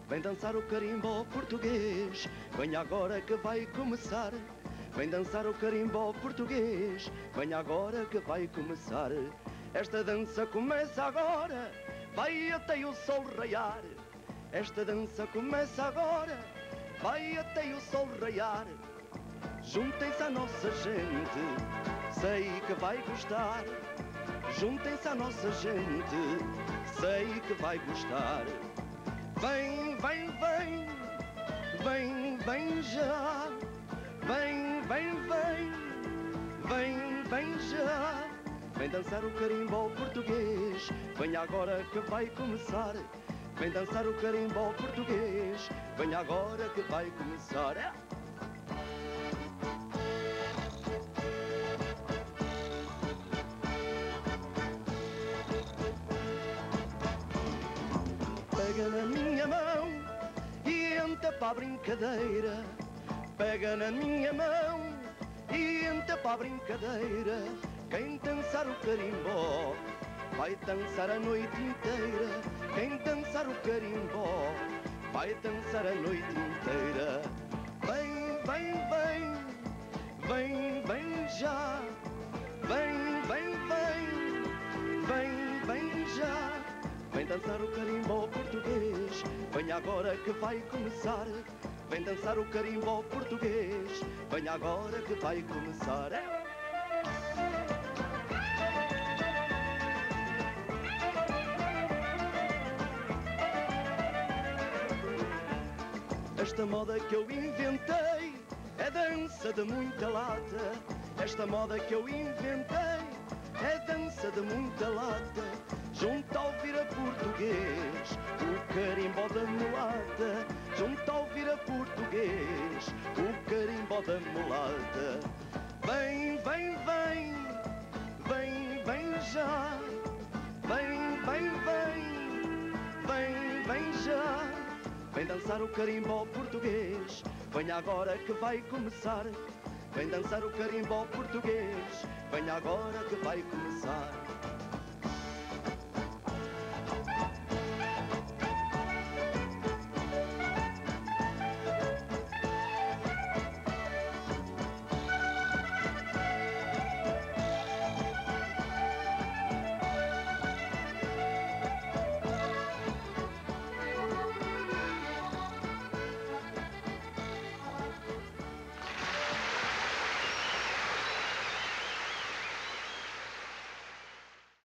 Vem dançar o carimbó português, venha agora que vai começar. Vem dançar o carimbó português, venha agora que vai começar. Esta dança começa agora, vai até o sol raiar. Esta dança começa agora, vai até o sol raiar. Juntem-se à nossa gente, sei que vai gostar. Juntem-se à nossa gente, sei que vai gostar. Vem, vem, vem, vem, vem já. Vem, vem, vem, vem, vem já. Vem dançar o carimbó português, venha agora que vai começar. Vem dançar o carimbó português, venha agora que vai começar. Pega na minha mão e entra para a brincadeira. Pega na minha mão e entra para a brincadeira. Quem dançar o carimbó vai dançar a noite inteira. Quem dançar o carimbó vai dançar a noite inteira. Vem, vem, vem, vem, vem já. Vem, vem, vem, vem, vem já. Vem dançar o carimbó português, venha agora que vai começar. Vem dançar o carimbó português, venha agora que vai começar. Esta moda que eu inventei é dança de muita lata. Esta moda que eu inventei é dança de muita lata. Junto ao vira português, o carimbó da mulata. Junto ao vira português, o carimbó da mulata. Vem, vem, vem, vem, vem já. Vem, vem, vem, vem, vem já. Vem dançar o carimbó português, venha agora que vai começar. Vem dançar o carimbó português, venha agora que vai começar.